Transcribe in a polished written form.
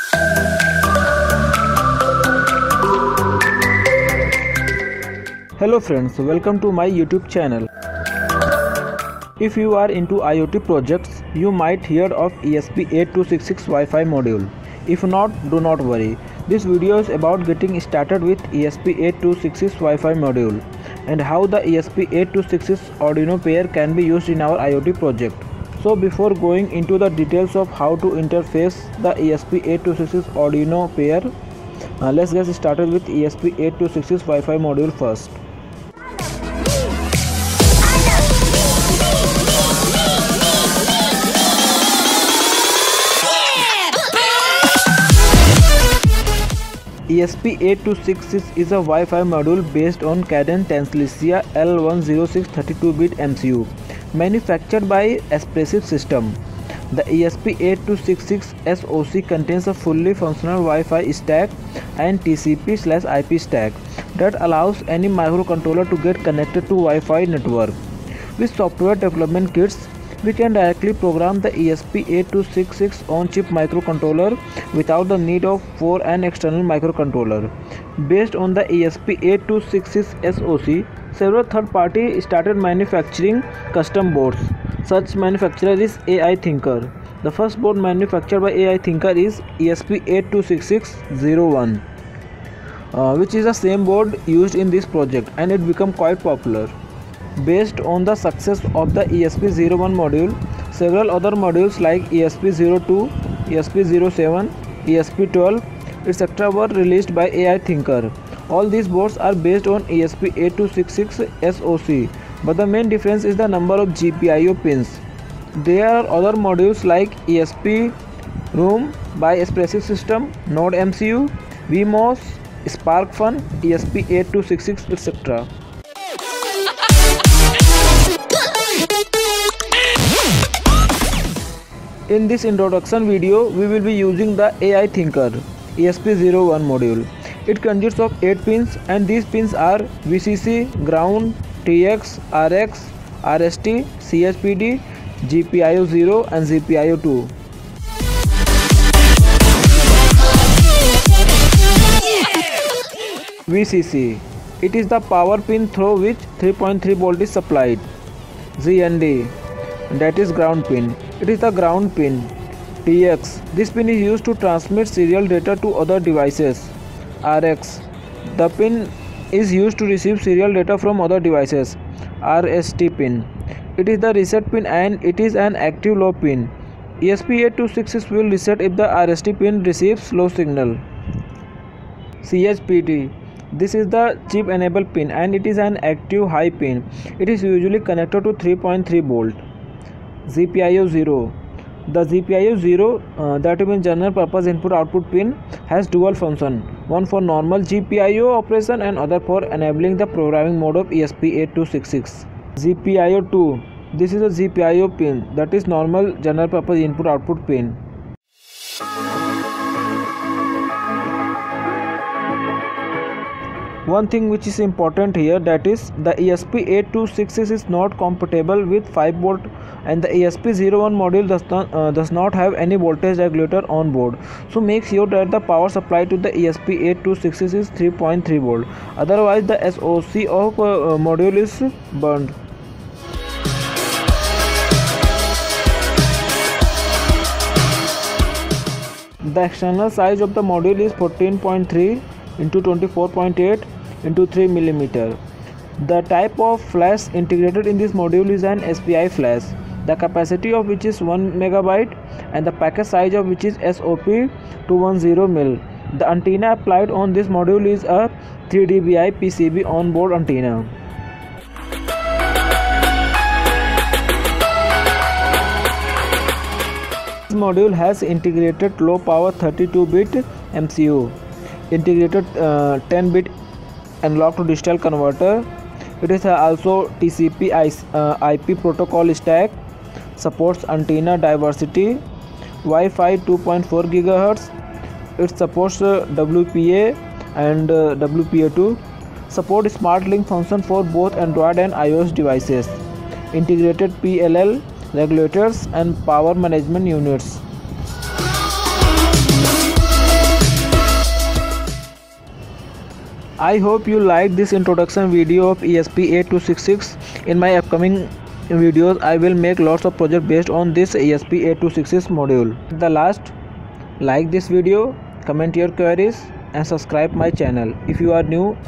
Hello friends, welcome to my YouTube channel. If you are into IoT projects, you might hear of ESP8266 Wi-Fi module. If not, do not worry. This video is about getting started with ESP8266 Wi-Fi module and how the ESP8266 Arduino pair can be used in our IoT project. So before going into the details of how to interface the ESP8266 Arduino pair, let's get started with ESP8266 Wi-Fi module first. ESP8266 is a Wi-Fi module based on Cadence Tensilica L106 32-bit MCU, manufactured by Espressif System. The ESP8266 SoC contains a fully functional Wi-Fi stack and TCP/IP stack that allows any microcontroller to get connected to Wi-Fi network. With software development kits, we can directly program the ESP8266 on-chip microcontroller without the need for an external microcontroller. Based on the ESP8266 SoC, several third-parties started manufacturing custom boards. Such manufacturer is AI Thinker. The first board manufactured by AI Thinker is ESP8266-01, which is the same board used in this project, and it became quite popular. Based on the success of the ESP01 module, several other modules like ESP02, ESP07, ESP12, etc. were released by AI Thinker. All these boards are based on ESP8266 SoC, but the main difference is the number of GPIO pins. There are other modules like ESP Room by Espressif System, Node MCU, VMOS, SparkFun, ESP8266, etc. In this introduction video, we will be using the AI Thinker ESP01 module. It consists of 8 pins, and these pins are VCC, Ground, TX, RX, RST, CHPD, GPIO0 and GPIO2. VCC. It is the power pin through which 3.3 volt is supplied. GND. That is ground pin. It is the ground pin. TX. This pin is used to transmit serial data to other devices. RX. The pin is used to receive serial data from other devices. RST pin. It is the reset pin and it is an active low pin. ESP8266 will reset if the RST pin receives low signal. CHPD. This is the chip enable pin and it is an active high pin. It is usually connected to 3.3 volt. GPIO0. The GPIO0, that means general purpose input output pin, has dual function, one for normal GPIO operation and other for enabling the programming mode of ESP8266. GPIO2. This is a GPIO pin, that is normal general purpose input output pin. One thing which is important here, that is the ESP8266 is not compatible with 5 volt and the ESP01 module does not have any voltage regulator on board. So make sure that the power supply to the ESP8266 is 3.3 volt. Otherwise the SoC of module is burned. The external size of the module is 14.3 into 24.8 into 3 mm. The type of flash integrated in this module is an SPI flash, the capacity of which is 1 MB and the packet size of which is SOP 210 mil. The antenna applied on this module is a 3 dBi PCB on-board antenna. This module has integrated low power 32-bit MCU, integrated 10-bit analog to digital converter. It is also TCP IP protocol stack, supports antenna diversity, Wi-Fi 2.4 GHz. It supports WPA and WPA2, support smart link function for both Android and iOS devices, integrated PLL regulators and power management units. I hope you liked this introduction video of ESP8266. In my upcoming videos, I will make lots of projects based on this ESP8266 module. At the last, like this video, comment your queries and subscribe my channel if you are new.